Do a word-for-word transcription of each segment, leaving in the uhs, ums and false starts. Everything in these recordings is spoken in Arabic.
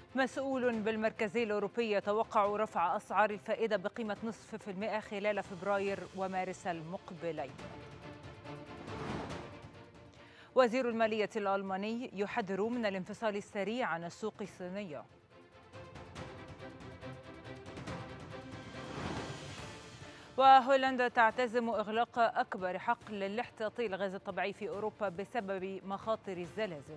مسؤول بالمركزي الأوروبي يتوقع رفع أسعار الفائدة بقيمة نصف في المئة خلال فبراير ومارس المقبلين. وزير المالية الألماني يحذر من الانفصال السريع عن السوق الصينية. وهولندا تعتزم إغلاق أكبر حقل لاحتياطي الغاز الطبيعي في أوروبا بسبب مخاطر الزلازل.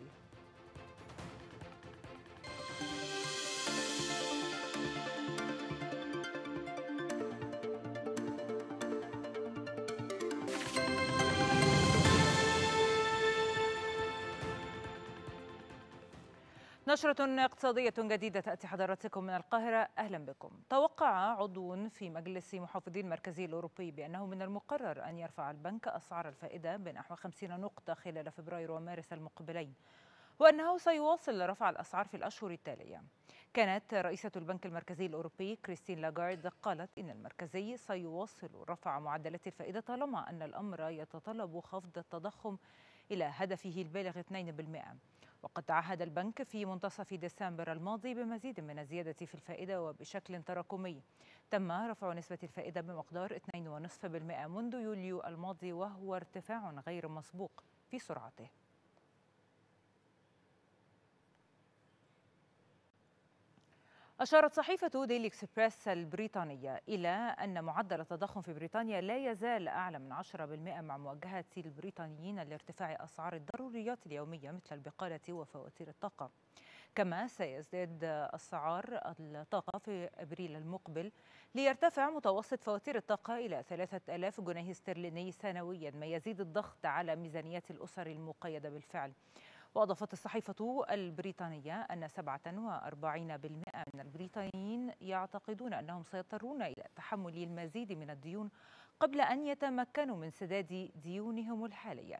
نشرة اقتصادية جديدة تأتي حضراتكم من القاهرة، أهلا بكم. توقع عضو في مجلس محافظي المركزي الأوروبي بأنه من المقرر أن يرفع البنك أسعار الفائدة بنحو خمسين نقطة خلال فبراير ومارس المقبلين، وأنه سيواصل رفع الأسعار في الأشهر التالية. كانت رئيسة البنك المركزي الأوروبي كريستين لاغارد قالت إن المركزي سيواصل رفع معدلات الفائدة طالما أن الأمر يتطلب خفض التضخم إلى هدفه البالغ اثنين بالمئة. وقد تعهد البنك في منتصف ديسمبر الماضي بمزيد من الزيادة في الفائدة وبشكل تراكمي. تم رفع نسبة الفائدة بمقدار اثنين فاصلة خمسة بالمئة منذ يوليو الماضي، وهو ارتفاع غير مسبوق في سرعته. أشارت صحيفة ديلي إكسبريس البريطانية إلى أن معدل التضخم في بريطانيا لا يزال أعلى من عشرة بالمئة، مع مواجهة البريطانيين لارتفاع أسعار الضروريات اليومية مثل البقالة وفواتير الطاقة. كما سيزداد أسعار الطاقة في أبريل المقبل ليرتفع متوسط فواتير الطاقة إلى ثلاثة آلاف جنيه استرليني سنويا، ما يزيد الضغط على ميزانيات الأسر المقيدة بالفعل. وأضافت الصحيفة البريطانية أن سبعة وأربعين بالمئة من البريطانيين يعتقدون أنهم سيضطرون إلى تحمل المزيد من الديون قبل أن يتمكنوا من سداد ديونهم الحالية.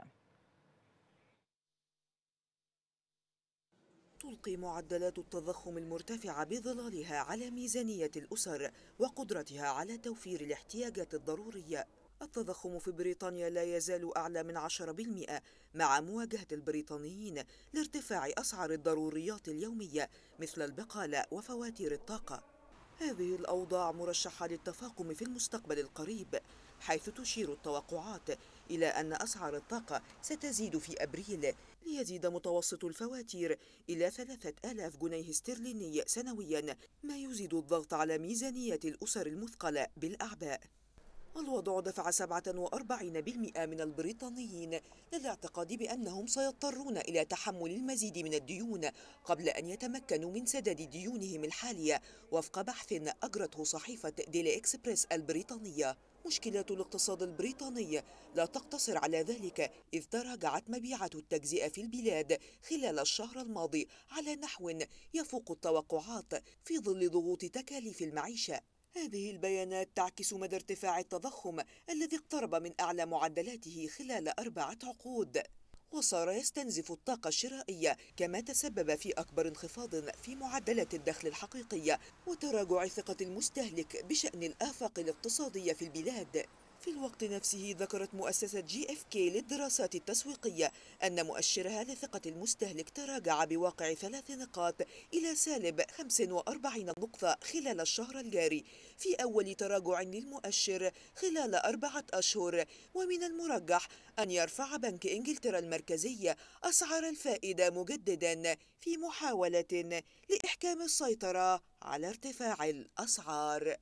تلقي معدلات التضخم المرتفعة بظلالها على ميزانية الأسر وقدرتها على توفير الاحتياجات الضرورية. التضخم في بريطانيا لا يزال أعلى من عشرة بالمئة، مع مواجهة البريطانيين لارتفاع أسعار الضروريات اليومية مثل البقالة وفواتير الطاقة. هذه الأوضاع مرشحة للتفاقم في المستقبل القريب، حيث تشير التوقعات إلى أن أسعار الطاقة ستزيد في أبريل ليزيد متوسط الفواتير إلى ثلاثة آلاف جنيه استرليني سنويا، ما يزيد الضغط على ميزانية الأسر المثقلة بالأعباء. الوضع دفع سبعة وأربعين بالمئة من البريطانيين للاعتقاد بأنهم سيضطرون إلى تحمل المزيد من الديون قبل أن يتمكنوا من سداد ديونهم الحالية، وفق بحث أجرته صحيفة ديلي إكسبريس البريطانية. مشكلات الاقتصاد البريطاني لا تقتصر على ذلك، إذ تراجعت مبيعات التجزئة في البلاد خلال الشهر الماضي على نحو يفوق التوقعات في ظل ضغوط تكاليف المعيشة. هذه البيانات تعكس مدى ارتفاع التضخم الذي اقترب من أعلى معدلاته خلال أربعة عقود، وصار يستنزف الطاقة الشرائية، كما تسبب في أكبر انخفاض في معدلات الدخل الحقيقية وتراجع ثقة المستهلك بشأن الآفاق الاقتصادية في البلاد. في الوقت نفسه ذكرت مؤسسة جي إف كي للدراسات التسويقية أن مؤشرها لثقة المستهلك تراجع بواقع ثلاث نقاط إلى سالب خمسة وأربعين نقطة خلال الشهر الجاري، في أول تراجع للمؤشر خلال أربعة أشهر. ومن المرجح أن يرفع بنك إنجلترا المركزي أسعار الفائدة مجددا في محاولة لإحكام السيطرة على ارتفاع الأسعار.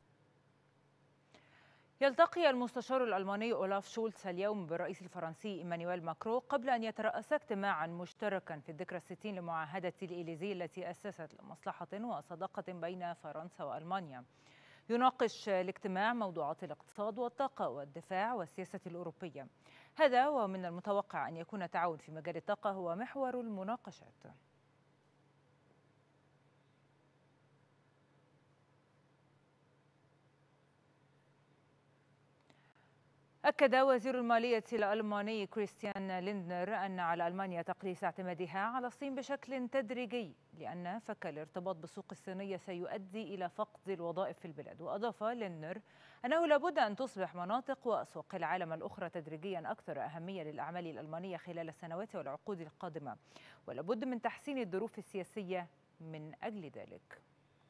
يلتقي المستشار الألماني أولاف شولتز اليوم بالرئيس الفرنسي إيمانويل ماكرون قبل أن يترأسا اجتماعا مشتركا في الذكرى الستين لمعاهدة الإليزي التي أسست لمصلحة وصداقة بين فرنسا وألمانيا. يناقش الاجتماع موضوعات الاقتصاد والطاقة والدفاع والسياسة الأوروبية. هذا ومن المتوقع أن يكون التعاون في مجال الطاقة هو محور المناقشات. أكد وزير المالية الألماني كريستيان ليندنر أن على ألمانيا تقليص اعتمادها على الصين بشكل تدريجي، لأن فك الارتباط بالسوق الصينية سيؤدي إلى فقد الوظائف في البلاد. وأضاف ليندنر أنه لابد أن تصبح مناطق وأسواق العالم الأخرى تدريجيا أكثر أهمية للأعمال الألمانية خلال السنوات والعقود القادمة، ولابد من تحسين الظروف السياسية من أجل ذلك.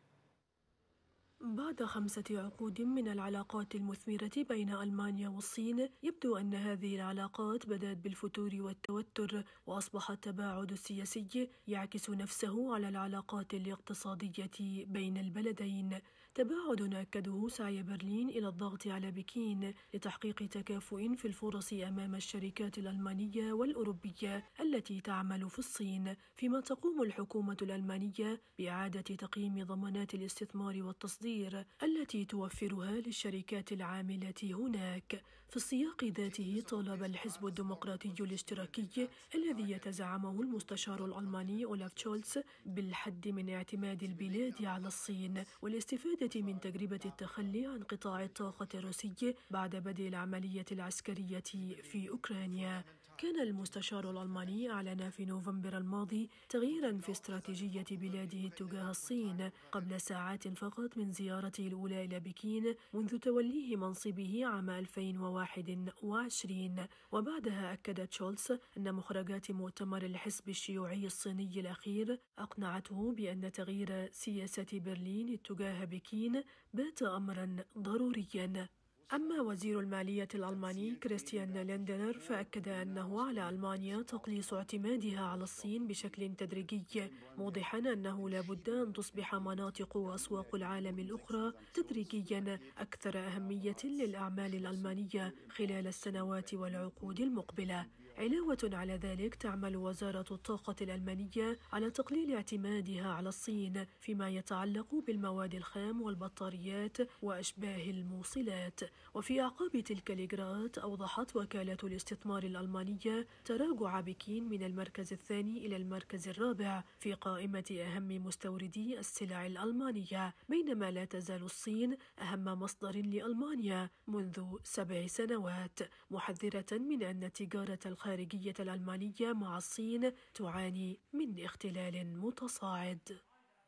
بعد خمسة عقود من العلاقات المثمرة بين ألمانيا والصين، يبدو أن هذه العلاقات بدأت بالفتور والتوتر، وأصبح التباعد السياسي يعكس نفسه على العلاقات الاقتصادية بين البلدين. تباعد أكده سعي برلين إلى الضغط على بكين لتحقيق تكافؤ في الفرص أمام الشركات الألمانية والأوروبية التي تعمل في الصين، فيما تقوم الحكومة الألمانية بإعادة تقييم ضمانات الاستثمار والتصدير التي توفرها للشركات العاملة هناك. في السياق ذاته، طالب الحزب الديمقراطي الاشتراكي الذي يتزعمه المستشار الألماني أولاف تشولز بالحد من اعتماد البلاد على الصين والاستفادة من تجربة التخلي عن قطاع الطاقة الروسي بعد بدء العملية العسكرية في أوكرانيا. كان المستشار الألماني أعلن في نوفمبر الماضي تغييرا في استراتيجية بلاده تجاه الصين قبل ساعات فقط من زيارته الأولى إلى بكين منذ توليه منصبه عام ألفين وواحد وعشرين. وبعدها أكد تشولز أن مخرجات مؤتمر الحزب الشيوعي الصيني الأخير أقنعته بأن تغيير سياسة برلين تجاه بكين بات أمرا ضروريا. أما وزير المالية الألماني كريستيان ليندنر فأكد أنه على ألمانيا تقليص اعتمادها على الصين بشكل تدريجي، موضحا أنه لا بد أن تصبح مناطق وأسواق العالم الأخرى تدريجيا أكثر أهمية للأعمال الألمانية خلال السنوات والعقود المقبلة. علاوة على ذلك، تعمل وزارة الطاقة الألمانية على تقليل اعتمادها على الصين فيما يتعلق بالمواد الخام والبطاريات وأشباه الموصلات. وفي أعقاب تلك الإجراءات، أوضحت وكالة الاستثمار الألمانية تراجع بكين من المركز الثاني إلى المركز الرابع في قائمة أهم مستوردي السلع الألمانية، بينما لا تزال الصين أهم مصدر لألمانيا منذ سبع سنوات، محذرة من أن التجارة الخارجية الألمانية مع الصين تعاني من اختلال متصاعد.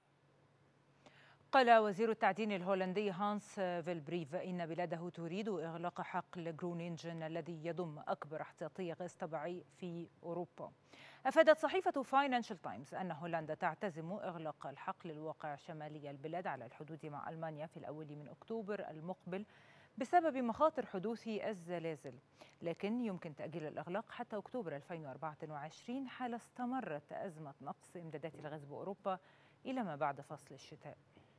قال وزير التعدين الهولندي هانس فيلبريف إن بلاده تريد إغلاق حقل جرونينجن الذي يضم أكبر احتياطي غاز طبيعي في أوروبا. أفادت صحيفة فاينانشال تايمز أن هولندا تعتزم إغلاق الحقل الواقع شمالي البلاد على الحدود مع ألمانيا في الأول من أكتوبر المقبل بسبب مخاطر حدوث الزلازل، لكن يمكن تأجيل الإغلاق حتى أكتوبر ألفين وأربعة وعشرين حال استمرت أزمة نقص إمدادات الغاز بأوروبا إلى ما بعد فصل الشتاء.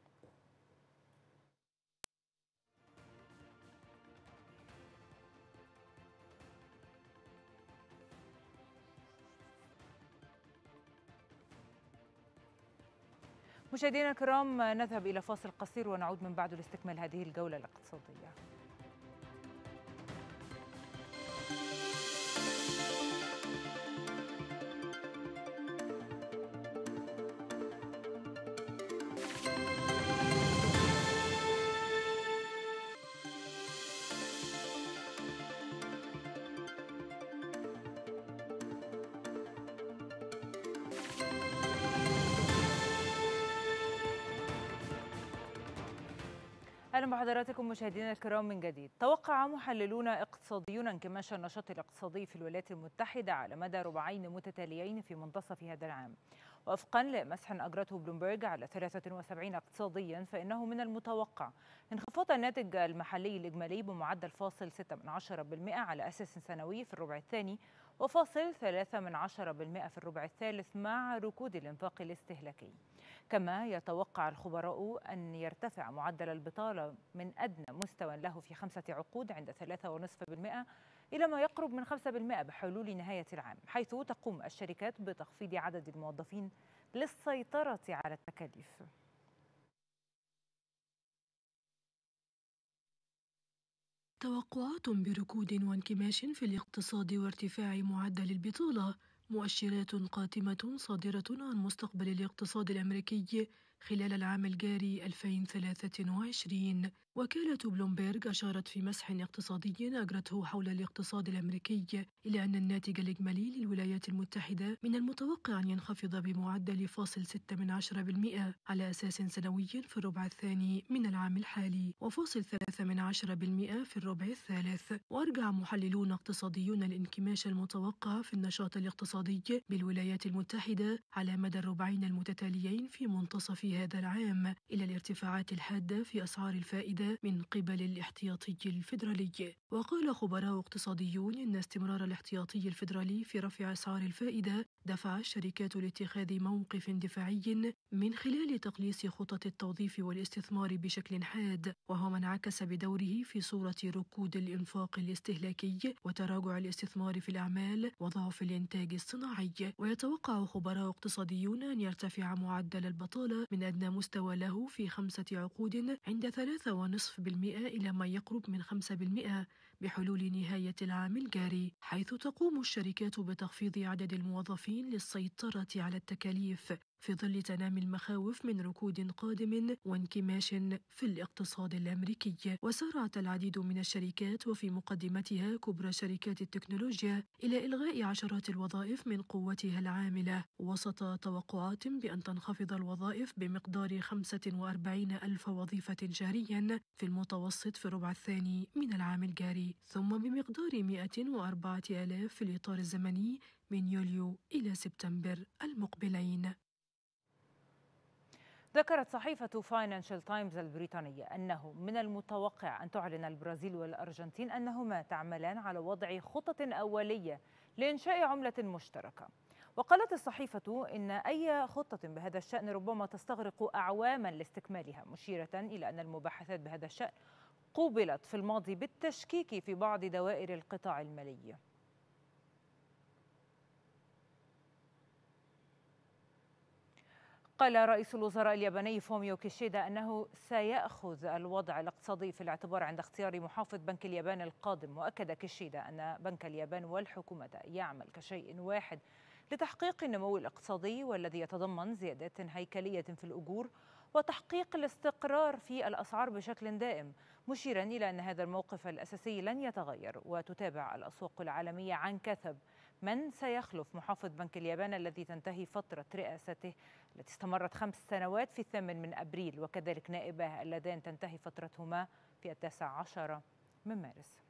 مشاهدينا الكرام، نذهب إلى فاصل قصير ونعود من بعده لاستكمال هذه الجولة الاقتصادية. أهلا بحضراتكم مشاهدينا الكرام من جديد. توقع محللون اقتصاديون انكماش النشاط الاقتصادي في الولايات المتحدة على مدى ربعين متتاليين في منتصف هذا العام. وفقا لمسح أجرته بلومبرج على ثلاثة وسبعين اقتصاديا، فإنه من المتوقع انخفاض الناتج المحلي الإجمالي بمعدل فاصل ستة من عشرة بالمئة على أساس سنوي في الربع الثاني، وفاصل ثلاثة من عشرة بالمئة في الربع الثالث مع ركود الإنفاق الاستهلاكي. كما يتوقع الخبراء أن يرتفع معدل البطالة من أدنى مستوى له في خمسة عقود عند ثلاثة فاصلة خمسة بالمئة إلى ما يقرب من خمسة بالمئة بحلول نهاية العام، حيث تقوم الشركات بتخفيض عدد الموظفين للسيطرة على التكاليف. توقعات بركود وانكماش في الاقتصاد وارتفاع معدل البطالة، مؤشرات قاتمة صادرة عن مستقبل الاقتصاد الأمريكي خلال العام الجاري ألفين وثلاثة وعشرين. وكالة بلومبيرغ أشارت في مسح اقتصادي أجرته حول الاقتصاد الأمريكي إلى أن الناتج الإجمالي للولايات المتحدة من المتوقع أن ينخفض بمعدل فاصل ستة من عشرة بالمئة على أساس سنوي في الربع الثاني من العام الحالي، وفاصل ثلاثة من عشرة بالمئة في الربع الثالث. وأرجع محللون اقتصاديون الانكماش المتوقع في النشاط الاقتصادي بالولايات المتحدة على مدى الربعين المتتاليين في منتصف هذا العام إلى الارتفاعات الحادة في أسعار الفائدة من قبل الاحتياطي الفيدرالي. وقال خبراء اقتصاديون إن استمرار الاحتياطي الفيدرالي في رفع أسعار الفائدة دفع الشركات لاتخاذ موقف دفاعي من خلال تقليص خطط التوظيف والاستثمار بشكل حاد، وهو ما انعكس بدوره في صورة ركود الإنفاق الاستهلاكي وتراجع الاستثمار في الأعمال وضعف الإنتاج الصناعي. ويتوقع خبراء اقتصاديون أن يرتفع معدل البطالة من أدنى مستوى له في خمسة عقود عند ثلاثة ونصف بالمئة إلى ما يقرب من خمسة بالمئة بحلول نهاية العام الجاري، حيث تقوم الشركات بتخفيض عدد الموظفين للسيطرة على التكاليف في ظل تنامي المخاوف من ركود قادم وانكماش في الاقتصاد الأمريكي. وسارعت العديد من الشركات وفي مقدمتها كبرى شركات التكنولوجيا إلى إلغاء عشرات الوظائف من قوتها العاملة، وسط توقعات بأن تنخفض الوظائف بمقدار خمسة وأربعين ألف وظيفة شهريا في المتوسط في الربع الثاني من العام الجاري، ثم بمقدار مئة وأربعة آلاف في الإطار الزمني من يوليو إلى سبتمبر المقبلين. ذكرت صحيفة فاينانشال تايمز البريطانية أنه من المتوقع أن تعلن البرازيل والأرجنتين أنهما تعملان على وضع خطط أولية لإنشاء عملة مشتركة. وقالت الصحيفة إن أي خطة بهذا الشأن ربما تستغرق أعواما لاستكمالها، مشيرة إلى أن المباحثات بهذا الشأن قوبلت في الماضي بالتشكيك في بعض دوائر القطاع المالي. قال رئيس الوزراء الياباني فوميو كيشيدا أنه سيأخذ الوضع الاقتصادي في الاعتبار عند اختيار محافظ بنك اليابان القادم. وأكد كيشيدا أن بنك اليابان والحكومة يعمل كشيء واحد لتحقيق النمو الاقتصادي والذي يتضمن زيادات هيكلية في الأجور وتحقيق الاستقرار في الأسعار بشكل دائم، مشيرا إلى أن هذا الموقف الأساسي لن يتغير. وتتابع الأسواق العالمية عن كثب من سيخلف محافظ بنك اليابان الذي تنتهي فترة رئاسته التي استمرت خمس سنوات في الثامن من أبريل، وكذلك نائباه اللذان تنتهي فترتهما في التاسع عشر من مارس.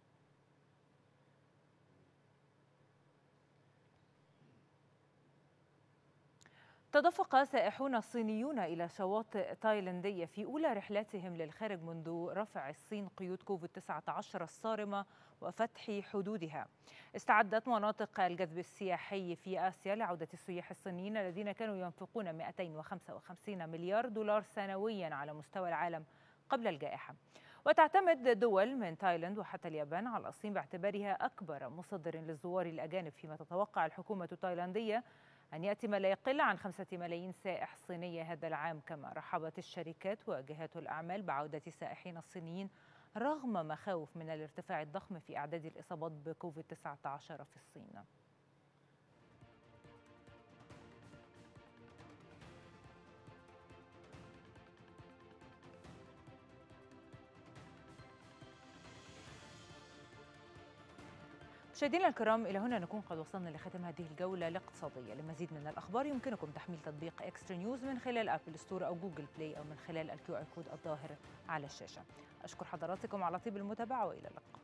تدفق سائحون صينيون إلى شواطئ تايلاندية في أولى رحلاتهم للخارج منذ رفع الصين قيود كوفيد تسعة عشر الصارمة وفتح حدودها. استعدت مناطق الجذب السياحي في آسيا لعودة السياح الصينيين الذين كانوا ينفقون مئتين وخمسة وخمسين مليار دولار سنويا على مستوى العالم قبل الجائحة. وتعتمد دول من تايلاند وحتى اليابان على الصين باعتبارها أكبر مصدر للزوار الأجانب، فيما تتوقع الحكومة التايلاندية أن يأتي ما لا يقل عن خمسة ملايين سائح صيني هذا العام. كما رحبت الشركات وجهات الأعمال بعودة السائحين الصينيين رغم مخاوف من الارتفاع الضخم في أعداد الإصابات بكوفيد تسعة عشر في الصين. مشاهدينا الكرام، إلى هنا نكون قد وصلنا لختام هذه الجولة الاقتصادية. لمزيد من الأخبار يمكنكم تحميل تطبيق إكسترا نيوز من خلال أبل ستور أو جوجل بلاي أو من خلال الكيو آر كود الظاهر على الشاشة. أشكر حضراتكم على طيب المتابعة وإلى اللقاء.